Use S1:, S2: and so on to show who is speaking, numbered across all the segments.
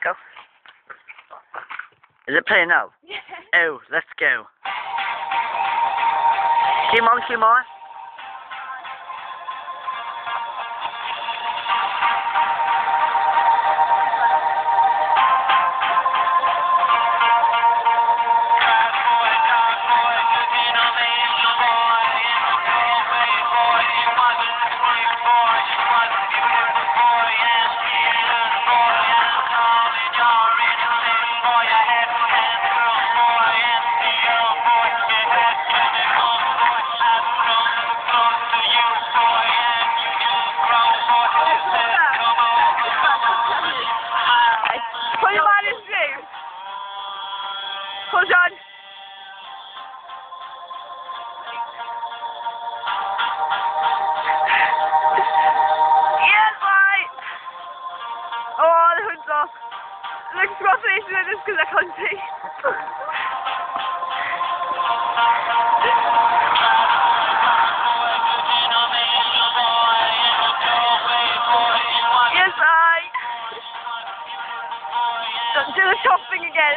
S1: Go. Is it playing now?
S2: Yeah.
S1: Oh, let's go. Come on, come on.
S2: Put your man in through. Hold on. Yes, right. Oh, the hood's off. Look, it's got faces in this because I can't see. Yes, right. Don't do the shopping again.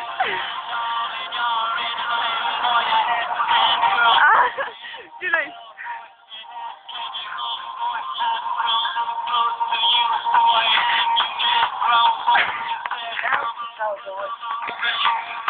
S2: Do nice.